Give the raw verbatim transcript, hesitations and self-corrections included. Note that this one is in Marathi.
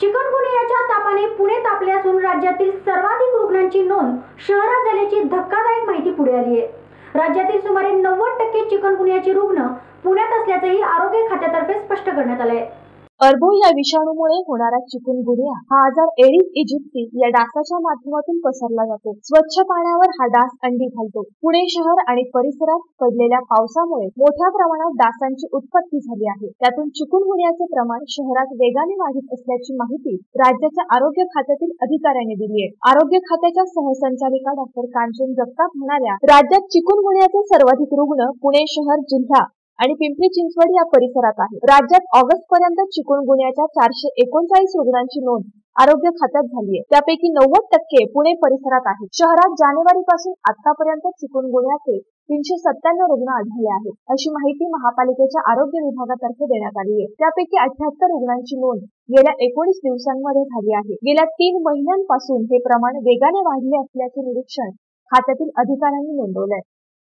चिकनगुनियाच्या तापाने पुणे तापले असून राज्यातील सर्वाधिक रुग्णांची नोंद शहरात झाल्याची धक्कादायक माहिती पुढे आली आहे। राज्यातील सुमारे नव्वद टक्के चिकनगुनियाचे रुग्ण पुण्यात असल्याचंही आरोग्य खात्यातर्फे स्पष्ट करण्यात आले आहे। अर्बो या विषाणूमुळे होणारा चिकनगुनिया हा आजार एडिस इजिप्ती या डासाच्या माध्यमातून पसरला जातो। स्वच्छ पाण्यावर हा डास अंडी घालतो। पुणे शहर आणि परिसरात पडलेल्या पावसामुळे मोठ्या प्रमाणात डासांची उत्पत्ती झाली आहे। त्यातून चिकनगुनियाचे प्रमाण शहरात वेगाने वाढत असल्याची माहिती राज्याच्या आरोग्य खात्यातील अधिकाऱ्यांनी दिली आहे। आरोग्य खात्याच्या सहसंचालिका डॉक्टर कांचन जगताप म्हणाल्या, राज्यात चिकनगुनियाचे सर्वाधिक रुग्ण पुणे शहर, जिल्हा आणि पिंपरी चिंचवड या परिसरात आहे। राज्यात ऑगस्ट पर्यंत चिकनगुनियाच्या चारशे एकोणचाळीस रुग्णांची नोंद आरोग्य खात्यात झाली आहे। त्यापैकी नव्वद टक्के पुणे परिसरात आहेत। शहरात जानेवारी पासून आतापर्यंत चिकनगुनियाचे तीनशे सत्त्याण्णव रुग्ण आढळले आहेत, अशी माहिती महापालिकेच्या आरोग्य विभागातर्फे देण्यात आली आहे। त्यापैकी अठ्याहत्तर रुग्णांची नोंद गेल्या एकोणीस दिवसांमध्ये झाली आहे। गेल्या तीन महिन्यांपासून हे प्रमाण वेगाने वाढले असल्याचे निरीक्षण खात्यातील अधिकाऱ्यांनी नोंदवले आहे।